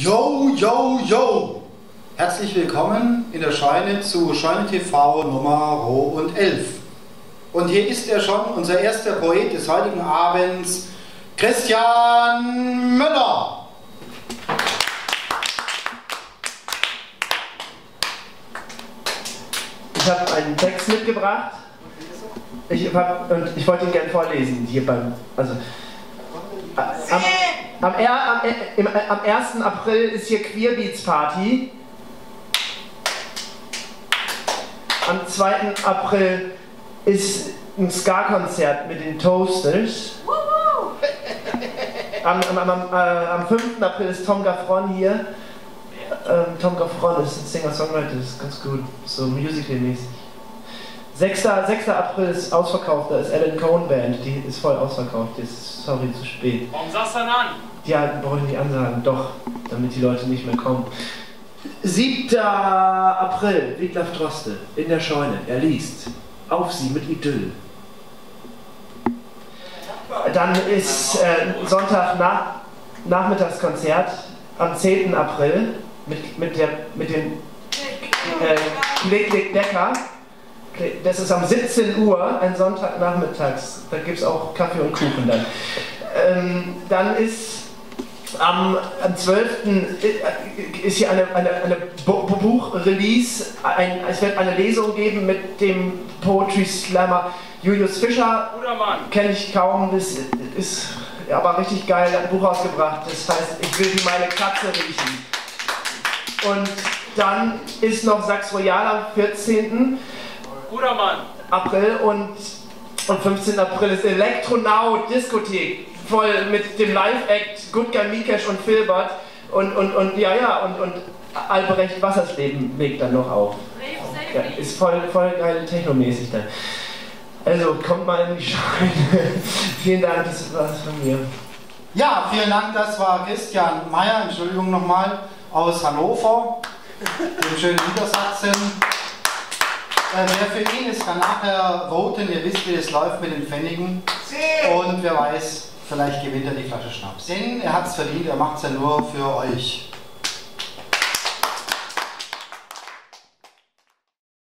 Yo, yo, yo! Herzlich willkommen in der Scheune zu Scheune TV Nummer 11. Und hier ist er schon, unser erster Poet des heutigen Abends, Christian Müller. Ich habe einen Text mitgebracht. Ich wollte ihn gerne vorlesen. Hier beim, also, am 1. April ist hier Queerbeats Party. Am 2. April ist ein Ska-Konzert mit den Toasters. Am 5. April ist Tom Gaffron hier. Tom Gaffron ist ein Singer-Songwriter, das ist ganz gut, so musical-mäßig. 6. April ist ausverkauft, da ist Alan Cohen Band, die ist voll ausverkauft, ist, sorry, zu spät. Warum sagst du dann an? Ja, brauche ich nicht ansagen, doch, damit die Leute nicht mehr kommen. 7. April, Wiglaf Droste, in der Scheune, er liest, auf sie mit Idyll. Dann ist Sonntag Nachmittagskonzert am 10. April mit dem Klick Decker. Das ist am 17 Uhr, ein Sonntagnachmittags. Da gibt es auch Kaffee und Kuchen dann. Dann ist am 12. ist hier eine Buchrelease. Es wird eine Lesung geben mit dem Poetry Slammer Julius Fischer. Guter Mann. Kenne ich kaum, das ist aber richtig geil, ein Buch rausgebracht. Das heißt, ich will wie meine Katze riechen. Und dann ist noch Sax Royal am 14. Guter Mann. April und 15. April ist Elektronaut Diskothek, voll mit dem Live-Act Gutger Mikesh und Filbert und Albrecht Wassersleben legt dann noch auf. Ja, ist voll geil technomäßig dann. Also kommt mal in die Scheune. Vielen Dank, das war's von mir. Ja, vielen Dank, das war Christian Meyer, Entschuldigung nochmal, aus Hannover, dem schönen Niedersachsen. Wer für ihn ist, kann nachher voten, ihr wisst, wie es läuft mit den Pfennigen. Und wer weiß, vielleicht gewinnt er die Flasche Schnaps. Denn er hat es verdient, er macht es ja nur für euch.